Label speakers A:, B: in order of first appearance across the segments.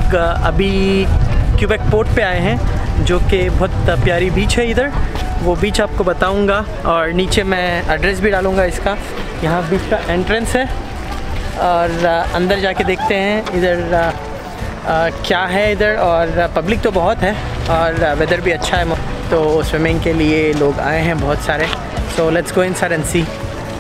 A: लोग अभी Quebec port पे आए हैं, जो कि बहुत प्यारी बीच है इधर। वो बीच आपको बताऊंगा और नीचे मैं एड्रेस भी डालूंगा इसका। यहाँ बीच का एंट्रेंस है और अंदर जाके देखते हैं इधर क्या है इधर। और पब्लिक तो बहुत है और वेदर भी अच्छा है, तो स्विमिंग के लिए लोग आए हैं बहुत सारे। So let's go inside and see.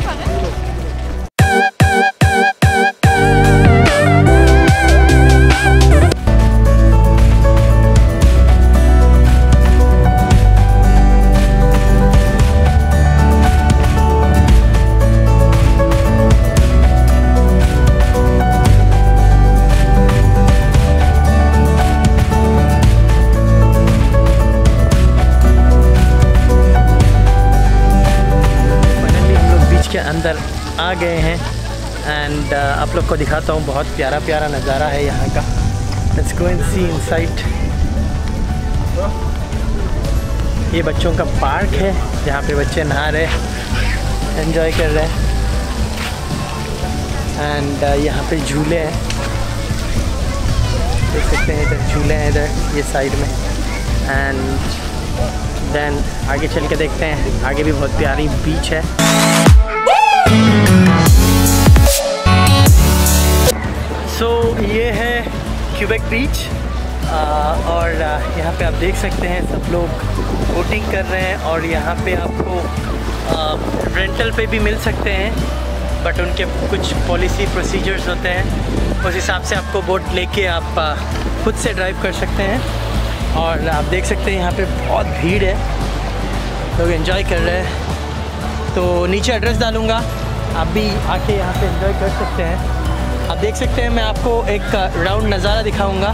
A: के अंदर आ गए हैं एंड आप लोग को दिखाता हूँ। बहुत प्यारा प्यारा नज़ारा है यहाँ का। Let's go and see inside. ये बच्चों का पार्क है जहाँ पे बच्चे नहा रहे, एंजॉय कर रहे हैं। एंड यहाँ पे झूले हैं, देख सकते हैं इधर झूले हैं इधर ये साइड में। एंड देन आगे चल के देखते हैं, आगे भी बहुत प्यारी बीच है। सो ये है क्यूबेक बीच और यहाँ पे आप देख सकते हैं सब लोग बोटिंग कर रहे हैं। और यहाँ पे आपको रेंटल पे भी मिल सकते हैं, बट उनके कुछ पॉलिसी प्रोसीजर्स होते हैं, उस हिसाब से आपको बोट लेके आप खुद से ड्राइव कर सकते हैं। और आप देख सकते हैं यहाँ पे बहुत भीड़ है, लोग एंजॉय कर रहे हैं। तो नीचे एड्रेस डालूँगा, आप भी आके यहाँ पे एंजॉय कर सकते हैं। आप देख सकते हैं, मैं आपको एक राउंड नज़ारा दिखाऊंगा।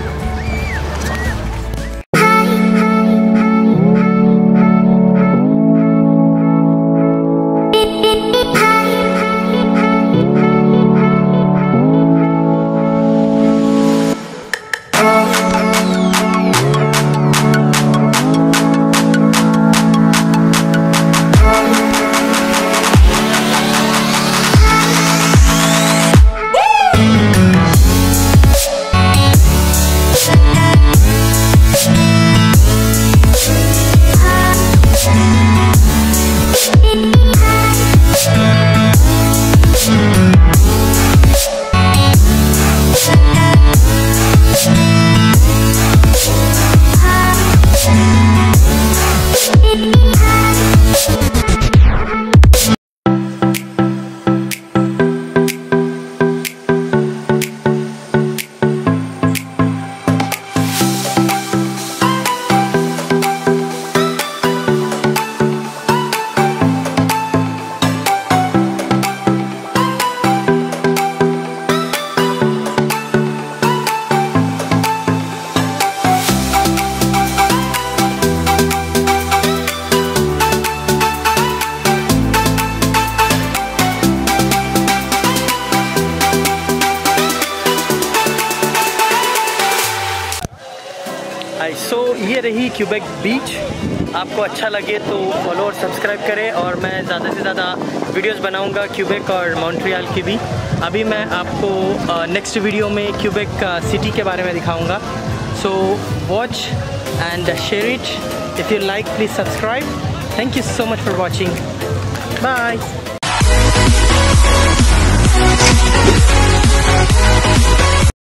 A: सो ये रही क्यूबेक बीच। आपको अच्छा लगे तो फॉलो और सब्सक्राइब करें, और मैं ज़्यादा से ज़्यादा वीडियोस बनाऊंगा क्यूबेक और मॉन्ट्रियल की भी। अभी मैं आपको नेक्स्ट वीडियो में क्यूबेक सिटी के बारे में दिखाऊंगा। So watch and share it. If you like please subscribe. Thank you so much for watching. Bye.